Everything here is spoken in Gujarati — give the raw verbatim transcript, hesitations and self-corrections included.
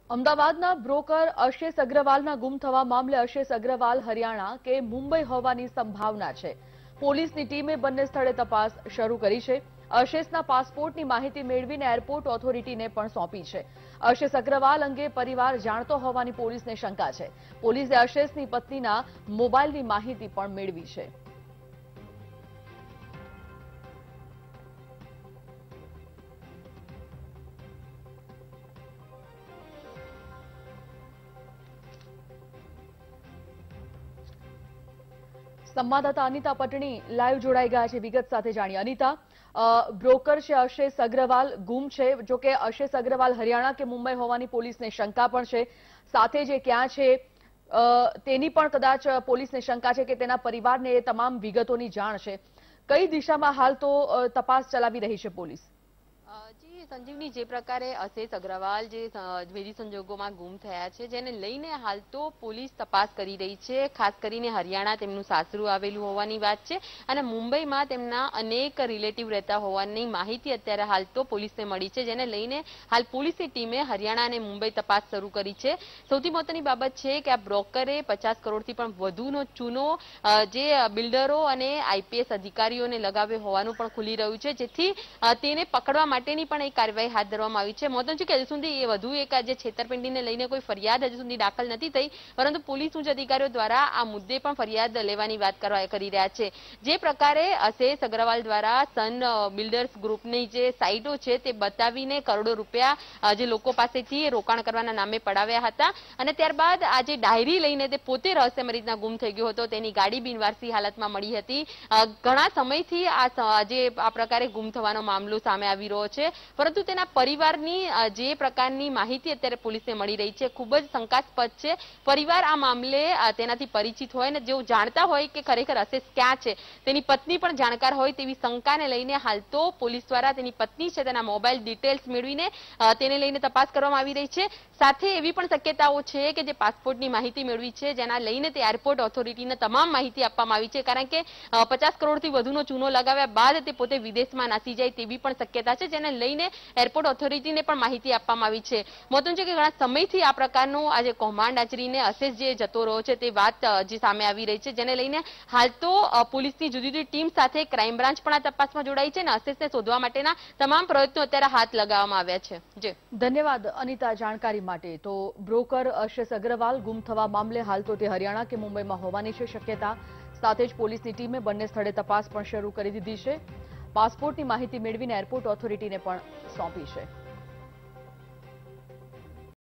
અમદાવાદના બ્રોકર અશેષ અગ્રવાલના ગુમ થવા મામલે અશેષ અગ્રવાલ હરિયાણા કે મુંબઈ હોવાની સંભાવના છે। પોલીસની ટીમે બંને સ્થળે તપાસ શરૂ કરી છે। અશેષના પાસપોર્ટની માહિતી મેળવીને એરપોર્ટ ઓથોરિટીને પણ સોંપી છે। અશેષ અગ્રવાલ અંગે પરિવાર જાણતો હોવાની પોલીસને શંકા છે। પોલીસે અશેષની પત્નીના મોબાઈલની માહિતી પણ મેળવી છે। संवाददाता अनिता पटणी लाइव जोड़ाई गया है। विगत साथ जाणीए अनिता, ब्रोकर है अशेष अग्रवाल गुम है, जो कि अशेष अग्रवाल हरियाणा के मुंबई होवानी पुलिस ने शंका पण छे, साथे जे क्या छे तेनी पण कदाच पुलिस ने शंका है कि तेना परिवार ने तमाम विगतोनी जाण छे। कई दिशा में हाल तो तपास चलावी रही है पुलिस? जी संजीवनी, जे प्रकारे अशेष अग्रवाल जे वेरी संजोगों में गुम थया छे, जेने लईने हाल तो पुलिस तपास करी रही है। खास करीने हरियाणा तेमनुं सासरू आवेलुं होवानी वात छे अने मुंबई में तेमना अनेक रिलेटिव रहता होवानी माहिती अत्यारे हाल तो पुलिसने मळी छे, जेने लईने हाल पुलिसनी टीमे हरियाणा अने मुंबई तपास शरू करी छे। सौथी महत्वनी बाबत छे के आ ब्रोकरे पचास करोड़थी पण वधुनो चूनो जे बिल्डरो अने आईपीएस अधिकारीओने लगाव्यो होवानुं पण खुली रह्युं छे, जेथी तेने पकड़वा माटेनी पण एक कार्यवाही हाथ धरवामां आवी छे। महत्वनुं छे के हजू सुधी ए वधु एक जे छेतरपिंडीने लईने कोई फरियाद हजू सुधी दाखल नथी थई, परंतु पोलीस उच्च अधिकारीओ द्वारा आ मुद्दे पण फरियाद लेवानी वात करवा करी रह्या छे। जे प्रकारे अशेष अग्रवाल द्वारा सन बिल्डर्स ग्रुपनी जे साइटो छे ते बतावीने करोड़ो रूपिया जे लोको पासेथी रोकाण करवाना नामे पडाव्या हता अने त्यारबाद आ जे डायरी लईने ते पोते रहस्यमय रीतना गुम थई गयो हतो, तेनी गाड़ी बिनवारसी हालतमां मળી હતી। ઘણા સમયથી આ જે આ પ્રકારે ગુમ થવાનો મામલો સામે આવી રહ્યો છે, પરંતુ તેના પરિવારની જે પ્રકારની માહિતી અત્યારે પોલીસને મળી રહી છે ખૂબ જ શંકાસ્પદ છે। પરિવાર આ મામલે તેનાથી પરિચિત હોય ને જેઓ જાણતા હોય કે ખરેખર અશેષ ક્યાં છે, તેની પત્ની પણ જાણકાર હોય તેવી શંકાને લઈને હાલ તો પોલીસ દ્વારા તેની પત્ની છે તેના મોબાઈલ ડિટેલ્સ મેળવીને તેને લઈને તપાસ કરવામાં આવી રહી છે। સાથે એવી પણ શક્યતાઓ છે કે જે પાસપોર્ટની માહિતી મેળવી છે, જેના લઈને તે એરપોર્ટ ઓથોરિટીને તમામ માહિતી આપવામાં આવી છે, કારણ કે પચાસ કરોડથી વધુનો ચૂનો લગાવ્યા બાદ તે પોતે વિદેશમાં નાસી જાય તેવી પણ શક્યતા છે, જેને લઈને એરપોર્ટ ઓથોરિટીને પણ માહિતી આપવામાં આવી છે। મહત્વનું છે કે ઘણા સમયથી આ પ્રકારનું આજે કૌભાંડ આચરીને અશેષ જે જતો રહ્યો છે તે વાત જે સામે આવી રહી છે, જેને લઈને હાલ તો પોલીસની જુદી જુદી ટીમ સાથે ક્રાઇમ બ્રાન્ચ પણ આ તપાસમાં જોડાઈ છે અને અશેષને શોધવા માટેના તમામ પ્રયત્નો અત્યારે હાથ લગાવવામાં આવ્યા છે। જી ધન્યવાદ અનિતા જાણકારી માટે। તો બ્રોકર અશેષ અગ્રવાલ ગુમ થવા મામલે હાલ તો તે હરિયાણા કે મુંબઈમાં હોવાની છે શક્યતા। સાથે જ પોલીસની ટીમે બંને સ્થળે તપાસ પણ શરૂ કરી દીધી છે। પાસપોર્ટની માહિતી મેળવીને એરપોર્ટ ઓથોરિટીને પણ સોંપી છે।